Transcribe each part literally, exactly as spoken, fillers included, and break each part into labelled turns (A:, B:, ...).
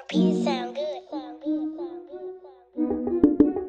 A: Peace sound good. Sound good. Sound good. Sound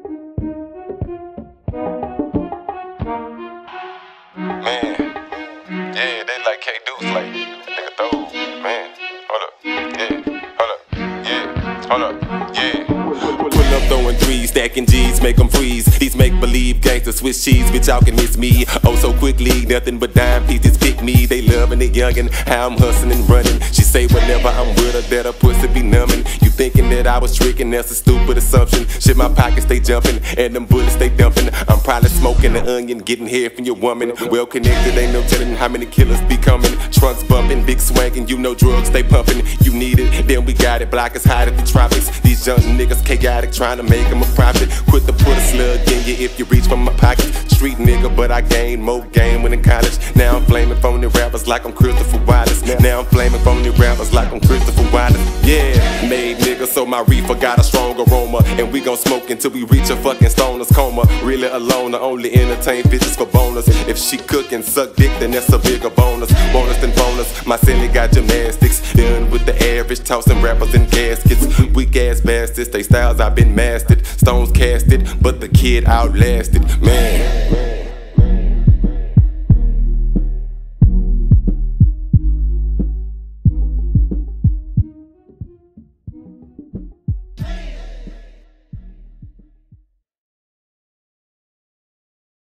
A: good.
B: Man, yeah, they like K Deuce, like that nigga throw, man. Hold up, yeah, hold up, yeah, hold up, yeah. Pull up throwing threes, stacking G's, make them freeze. These make-believe gangsters Swiss cheese, bitch, y'all can miss me. Oh, so quickly, nothing but dime pieces pick me. They loving it youngin', how I'm hustling and running. She say whenever I'm with her that her pussy be numbing. You thinking that I was tricking, that's a stupid assumption. Shit, my pockets stay jumping, and them bullets stay dumping. I'm probably smoking the onion, getting hair from your woman. Well connected, ain't no telling how many killers be coming. Trunks bumping, big swanking, you know drugs stay pumping. You need it, then we got it, block is hot at the tropics. These young niggas chaotic, trying to make them a profit. Quit to put a slug in you if you reach for my pocket. Street nigga, but I gained more game when in college. Now I'm flaming phony rappers like I'm Christopher Wallace. Now I'm flaming phony rappers like I'm Christopher Wallace. Yeah, made nigga, so my reefer got a strong aroma. And we gon' smoke until we reach a fucking stoner's coma. Really alone, I only entertain bitches for bonus. If she cook and suck dick, then that's a bigger bonus. Bonus than bonus, my silly got gymnastics. Done with the average, tossing rappers in caskets. Weak ass bastards, they styles I've been mastered. Stones casted, but the kid outlasted. Man.